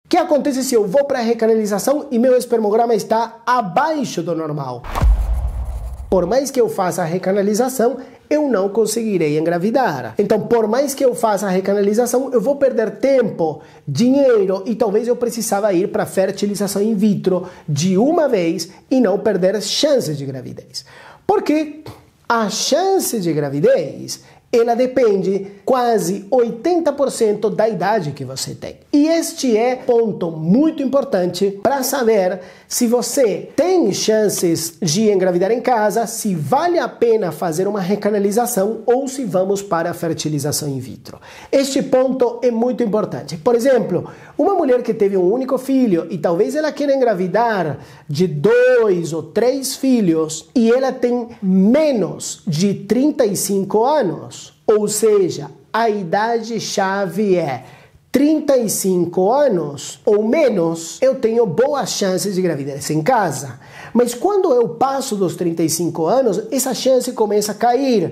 O que acontece se eu vou para a recanalização e meu espermograma está abaixo do normal? Por mais que eu faça a recanalização, eu não conseguirei engravidar. Então, por mais que eu faça a recanalização, eu vou perder tempo, dinheiro e talvez eu precisava ir para a fertilização in vitro de uma vez e não perder chances de gravidez. Porque a chance de gravidez, ela depende quase 80% da idade que você tem. E este é ponto muito importante para saber se você tem chances de engravidar em casa, se vale a pena fazer uma recanalização ou se vamos para a fertilização in vitro. Este ponto é muito importante. Por exemplo, uma mulher que teve um único filho e talvez ela queira engravidar de 2 ou 3 filhos e ela tem menos de 35 anos, ou seja, a idade-chave é 35 anos ou menos, eu tenho boas chances de gravidez em casa. Mas quando eu passo dos 35 anos, essa chance começa a cair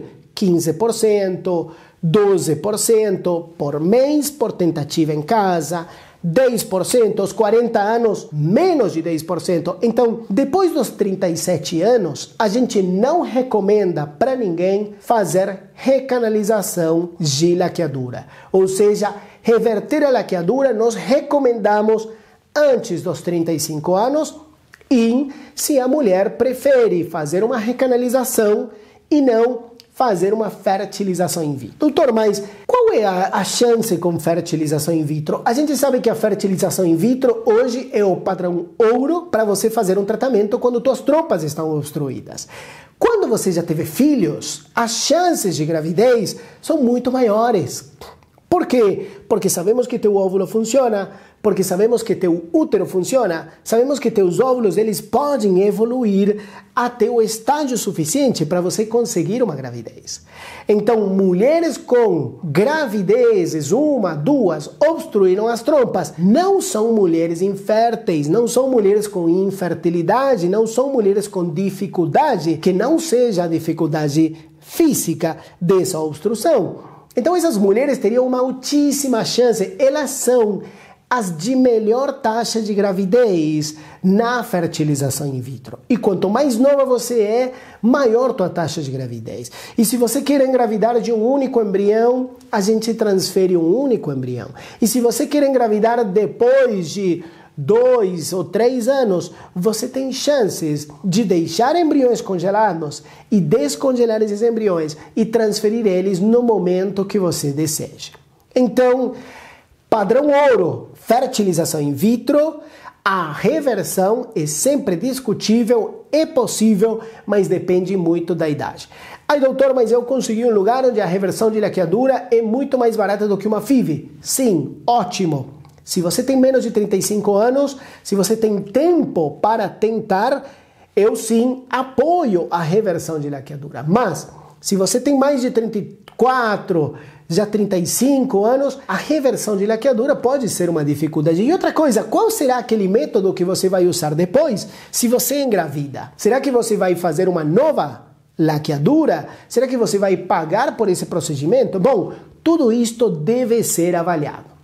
15%, 12% por mês por tentativa em casa, 10%, aos 40 anos, menos de 10%. Então, depois dos 37 anos, a gente não recomenda para ninguém fazer recanalização de laqueadura. Ou seja, reverter a laqueadura nós recomendamos antes dos 35 anos e se a mulher prefere fazer uma recanalização e não fazer uma fertilização in vitro. Doutor, mas qual é a chance com fertilização in vitro? A gente sabe que a fertilização in vitro hoje é o padrão ouro para você fazer um tratamento quando suas trompas estão obstruídas. Quando você já teve filhos, as chances de gravidez são muito maiores. Por quê? Porque sabemos que teu óvulo funciona, porque sabemos que teu útero funciona, sabemos que teus óvulos eles podem evoluir até o estágio suficiente para você conseguir uma gravidez. Então, mulheres com gravidezes, 1, 2, obstruíram as trompas, não são mulheres inférteis, não são mulheres com infertilidade, não são mulheres com dificuldade, que não seja a dificuldade física dessa obstrução. Então essas mulheres teriam uma altíssima chance, elas são as de melhor taxa de gravidez na fertilização in vitro. E quanto mais nova você é, maior tua taxa de gravidez. E se você quer engravidar de um único embrião, a gente transfere um único embrião. E se você quer engravidar depois de 2 ou 3 anos, você tem chances de deixar embriões congelados e descongelar esses embriões e transferir eles no momento que você deseja. Então, padrão ouro, fertilização in vitro, a reversão é sempre discutível, é possível, mas depende muito da idade. Ai, doutor, mas eu consegui um lugar onde a reversão de laqueadura é muito mais barata do que uma FIV. Sim, ótimo. Se você tem menos de 35 anos, se você tem tempo para tentar, eu sim apoio a reversão de laqueadura. Mas, se você tem mais de 34, já 35 anos, a reversão de laqueadura pode ser uma dificuldade. E outra coisa, qual será aquele método que você vai usar depois, se você engravida? Será que você vai fazer uma nova laqueadura? Será que você vai pagar por esse procedimento? Bom, tudo isto deve ser avaliado.